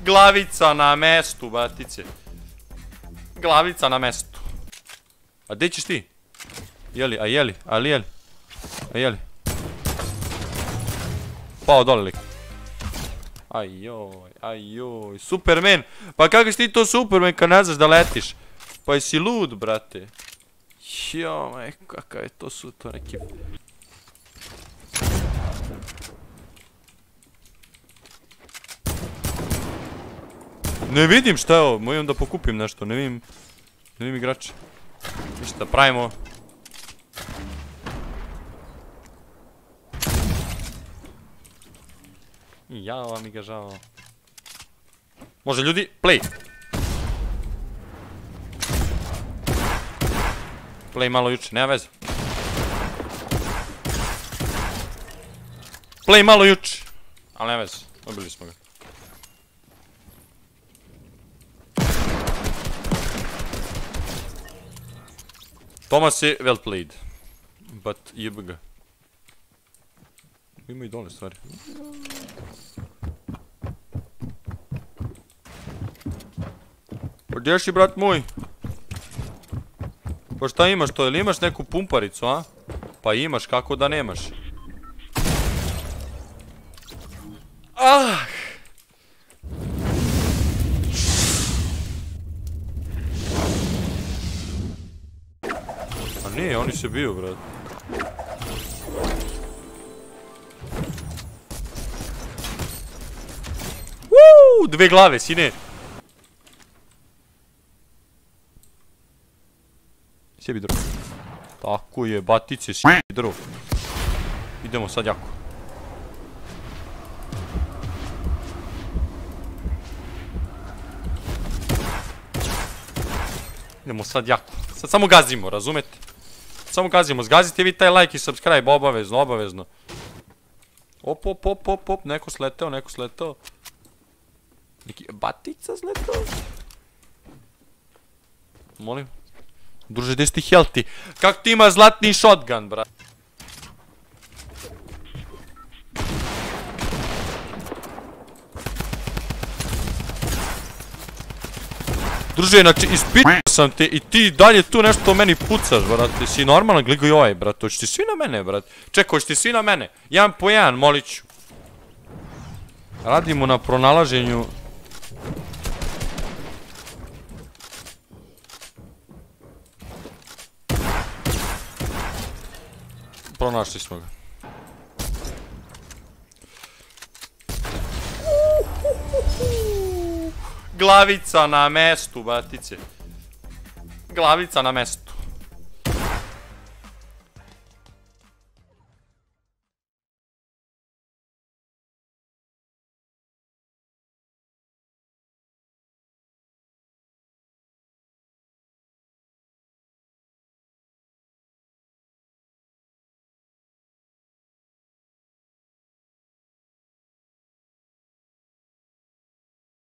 Glavica na mestu, batice. Glavica na mestu. A gdje ćeš ti? Jeli, a jeli, ali jeli. A jeli. Pao dole lik. Ajoj, ajoj, Superman. Pa kako si ti to Superman kad ne znaš da letiš? Pa jesi lud, brate. Joj, kakav je to su to neki... Ne vidim šta je ovo, mojim da pokupim nešto, ne vidim igrače. Ništa, pravimo. Jao mi ga žao. Može ljudi, play. Play malo juče, nema veze. Play malo juče. Ali nema veze, dobili smo ga. Thomas je well played. But jeb ga. Ima i dole stvari. Pa gdje si, brat moj? Pa šta imaš to? Ili imaš neku pumparicu, a? Pa imaš, kako da nemaš? Ah! A nije, oni se biju, brat. Uuu, dve glave, sine. Sjebi drvo. Tako je, batice, sjebi drvo. Idemo sad jako. Idemo sad jako. Sad samo gazimo, razumete? Samo gazimo, zgazite vi taj like i subscribe, obavezno, obavezno. Op, op, op, op, op, neko sleteo, neko sleteo. Neki batica sleteo. Molim. Druže, gdje si ti healthy? Kako ti ima zlatni shotgun, brat? Druže, znači, ispitao sam te i ti dalje tu nešto meni pucaš, brate. Si normalan, gledaj ovaj, brate. Hoći ti svi na mene, brate. Čekaj, hoći ti svi na mene. Jedan po jedan, molit ću. Radimo na pronalaženju. Pronašli smo ga. Glavica na mestu, batice. Glavica na mestu.